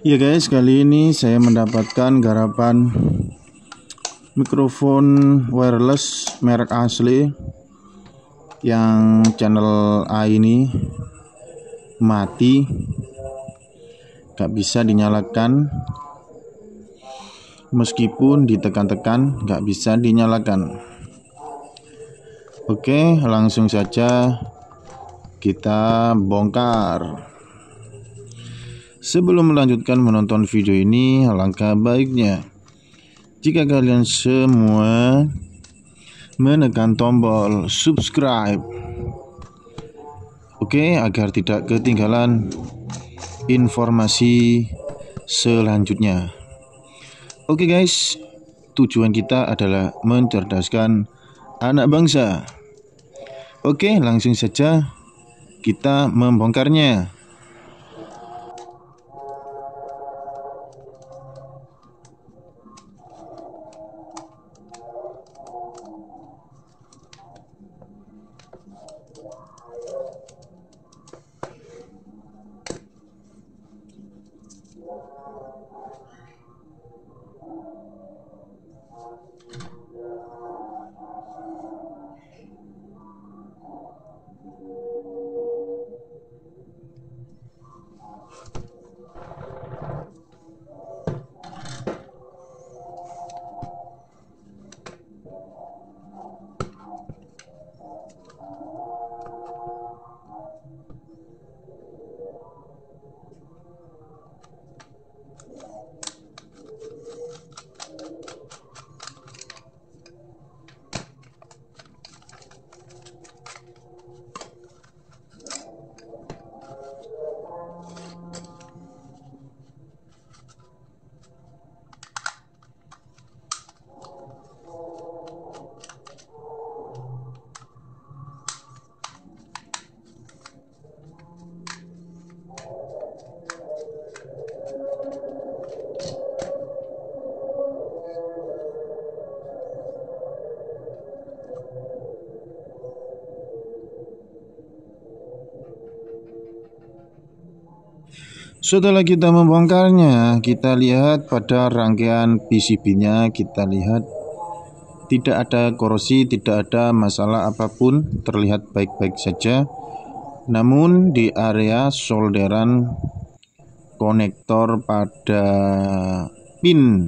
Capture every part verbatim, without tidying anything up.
Ya guys, kali ini saya mendapatkan garapan mikrofon wireless merek asli yang channel A ini mati, gak bisa dinyalakan, meskipun ditekan-tekan gak bisa dinyalakan. Oke, langsung saja kita bongkar. Sebelum melanjutkan menonton video ini, alangkah baiknya jika kalian semua menekan tombol subscribe, oke, agar tidak ketinggalan informasi selanjutnya. Oke guys, tujuan kita adalah mencerdaskan anak bangsa. Oke, langsung saja kita membongkarnya. Setelah kita membongkarnya, kita lihat pada rangkaian P C B-nya, kita lihat tidak ada korosi, tidak ada masalah apapun, terlihat baik-baik saja. Namun di area solderan konektor pada pin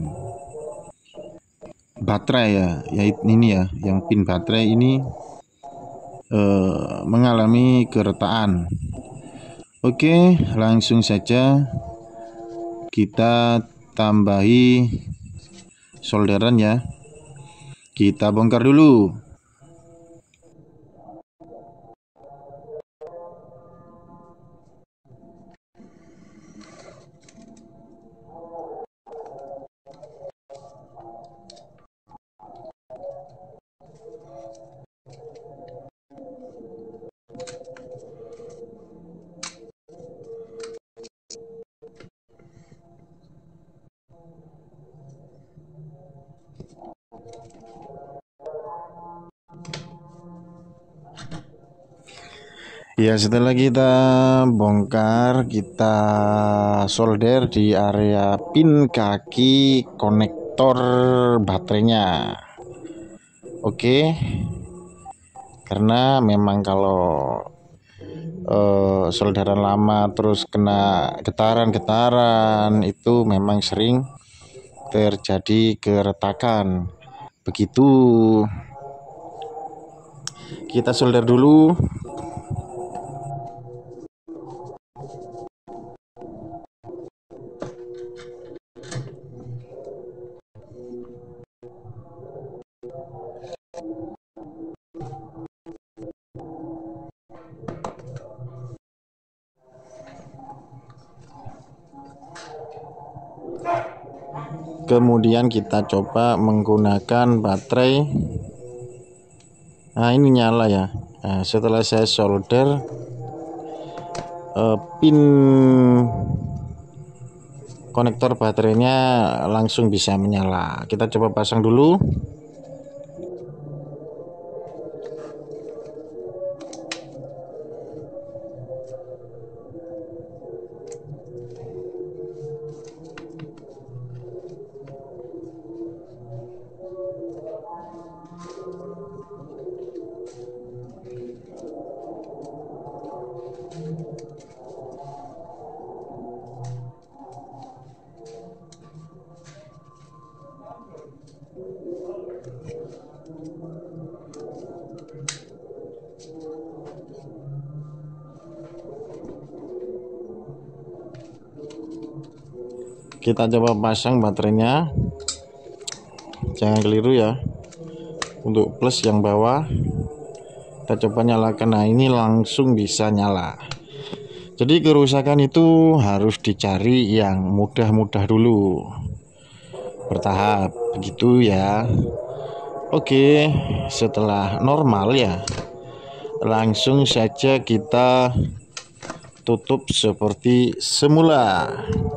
baterai ya, yaitu ini ya, yang pin baterai ini eh, mengalami keretakan. Oke, langsung saja kita tambahi solderan ya. Kita bongkar dulu. Ya, setelah kita bongkar, kita solder di area pin kaki konektor baterainya. Oke, karena memang kalau uh, solderan lama terus kena getaran-getaran itu memang sering terjadi keretakan. Begitu, kita solder dulu. Kemudian kita coba menggunakan baterai. Nah, ini nyala ya. Nah, setelah saya solder eh, pin konektor baterainya langsung bisa menyala. Kita coba pasang dulu. Kita coba pasang baterainya, jangan keliru ya. Untuk plus yang bawah kita coba nyalakan. Nah ini langsung bisa nyala. Jadi kerusakan itu harus dicari yang mudah-mudah dulu, bertahap begitu ya. Oke, setelah normal ya, langsung saja kita tutup seperti semula.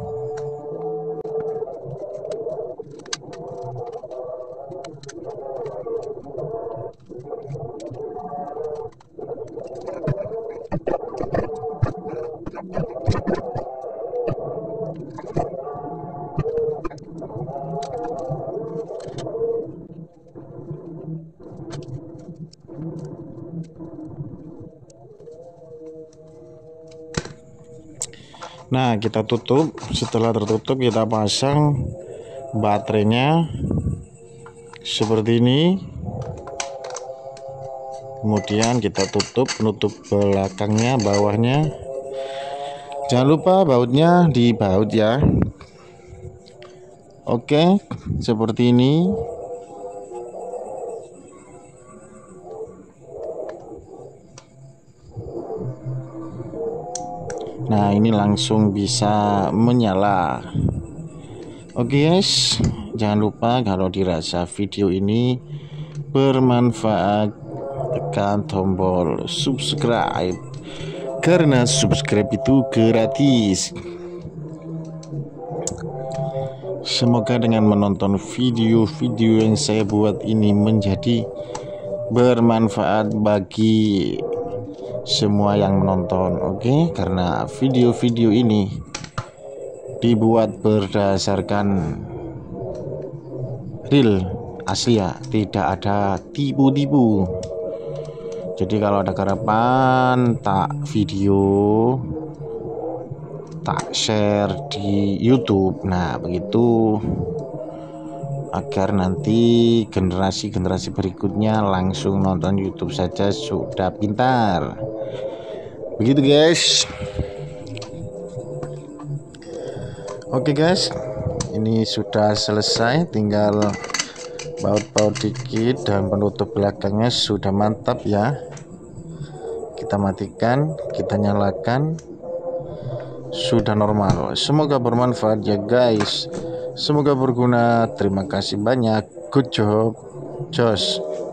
Nah kita tutup. Setelah tertutup kita pasang baterainya seperti ini. Kemudian kita tutup penutup belakangnya, bawahnya. Jangan lupa bautnya dibaut ya. Oke, seperti ini. Nah ini langsung bisa menyala. Oke guys, jangan lupa kalau dirasa video ini bermanfaat, tekan tombol subscribe, karena subscribe itu gratis. Semoga dengan menonton video-video yang saya buat ini menjadi bermanfaat bagi semua yang menonton. Oke, karena video-video ini dibuat berdasarkan real, asli ya, tidak ada tipu-tipu. Jadi kalau ada harapan tak video, tak share di YouTube, nah begitu, agar nanti generasi-generasi berikutnya langsung nonton YouTube saja sudah pintar. Begitu guys. Oke guys, ini sudah selesai, tinggal baut-baut dikit dan penutup belakangnya sudah mantap ya. Kita matikan, kita nyalakan, sudah normal. Semoga bermanfaat ya guys. Semoga berguna. Terima kasih banyak. Good job. Jos.